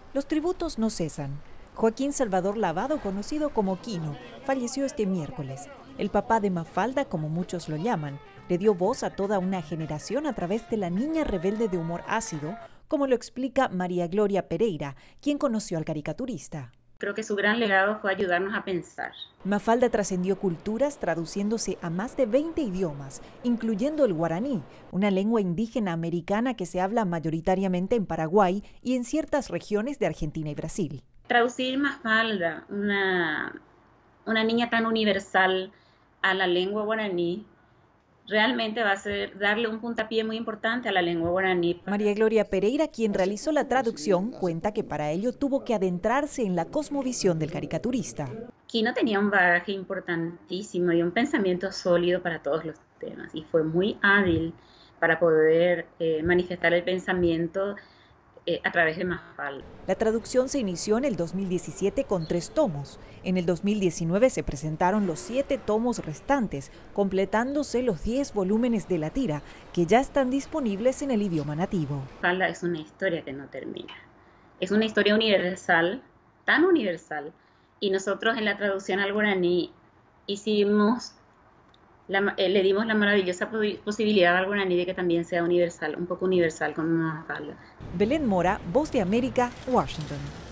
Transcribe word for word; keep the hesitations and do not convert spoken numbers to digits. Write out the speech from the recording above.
Los tributos no cesan. Joaquín Salvador Lavado, conocido como Quino, falleció este miércoles. El papá de Mafalda, como muchos lo llaman, le dio voz a toda una generación a través de la niña rebelde de humor ácido, como lo explica María Gloria Pereira, quien conoció al caricaturista. Creo que su gran legado fue ayudarnos a pensar. Mafalda trascendió culturas traduciéndose a más de veinte idiomas, incluyendo el guaraní, una lengua indígena americana que se habla mayoritariamente en Paraguay y en ciertas regiones de Argentina y Brasil. Traducir Mafalda, una, una niña tan universal, a la lengua guaraní, realmente va a ser darle un puntapié muy importante a la lengua guaraní. María Gloria Pereira, quien realizó la traducción, cuenta que para ello tuvo que adentrarse en la cosmovisión del caricaturista. Quino tenía un bagaje importantísimo y un pensamiento sólido para todos los temas, y fue muy hábil para poder eh, manifestar el pensamiento eh, a través de Mafalda. La traducción se inició en el dos mil diecisiete con tres tomos. En el dos mil diecinueve se presentaron los siete tomos restantes, completándose los diez volúmenes de la tira, que ya están disponibles en el idioma nativo. Mafalda es una historia que no termina. Es una historia universal, tan universal, y nosotros en la traducción al guaraní hicimos, la, eh, le dimos la maravillosa posibilidad al guaraní de que también sea universal, un poco universal como Mafalda. Belén Mora, Voz de América, Washington.